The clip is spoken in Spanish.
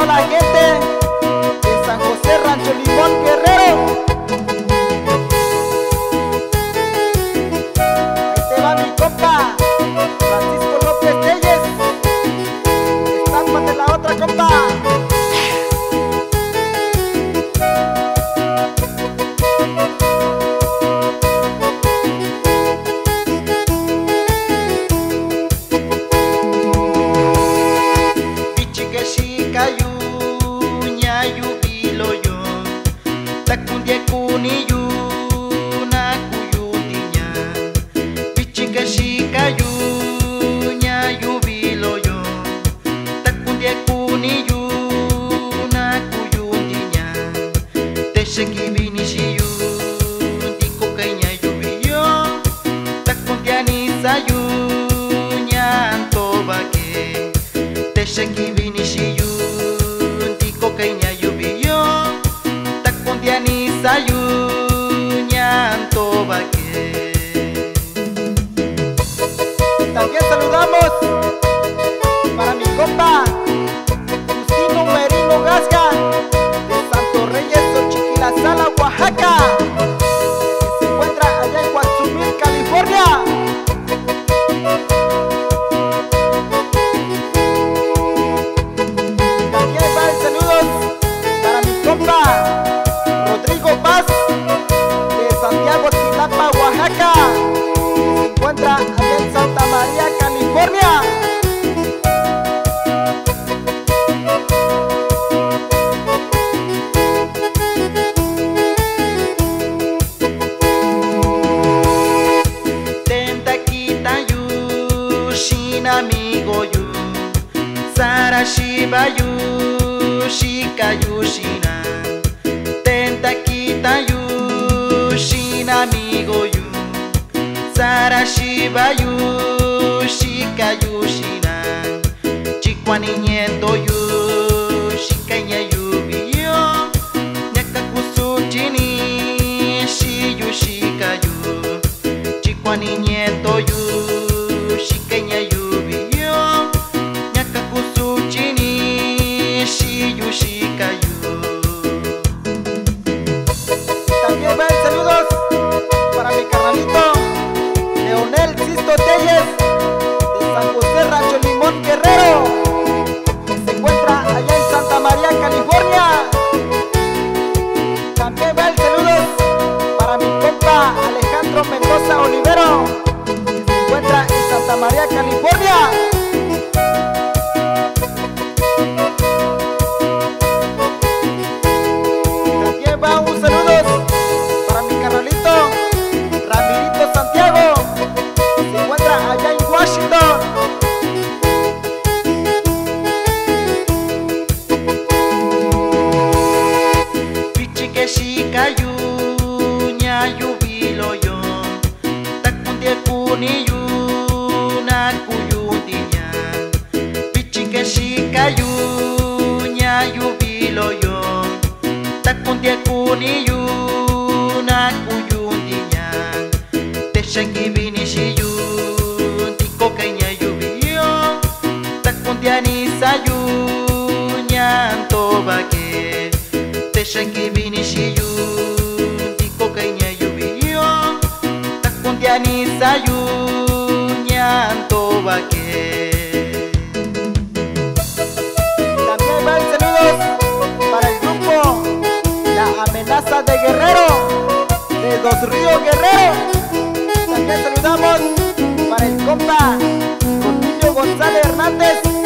toda la gente de San José, Rancho Limón, Guerrero. Ahí te va mi compa Francisco López Telles. Estápate la otra, compa. También saludamos para mi compa Justino Merino Gasca de Santo Reyes, Xochiquilazala, Oaxaca, que se encuentra allá en Guatzumil, California. También van saludos para mi compa Rodrigo Paz de Santiago, Tilapa, Oaxaca, que se encuentra allá en Santa María, California. Amigo yu Sarashiba yu Shikayu shina Tenta kita yu Shin amigo yu Sarashiba yu Shikayu shina Chikwani nieto yu Shikanya yu biyo Nyaka kusuchini Shiyu shikayu Chikwani nieto yu Shikanya yu También van saludos para mi carnalito Leonel Sisto Telles de San José, Rancho Limón, Guerrero, que se encuentra allá en Santa María, California. También van saludos para mi compa Alejandro Mendoza Olivero, que se encuentra en Santa María, California. Un saludo para mi carnalito Ramirito Santiago, que se encuentra allá en Washington. Pichique shikayu Nyayu biloyo Takundie kuniyu Nakuyundinya Pichique shikayu Nyayu biloyo Takundia kuniyu Nakuyundinya Teshangi binishiyu Tiko kanya yubiyo Takundia nisayu Nyanto bake Teshangi binishiyu Tiko kanya yubiyo Takundia nisayu Nyanto bake. También van saludos para el grupo La Amenaza de Guerrero, de Dos Ríos, Guerrero. También saludamos para el compa Cornelio González Hernández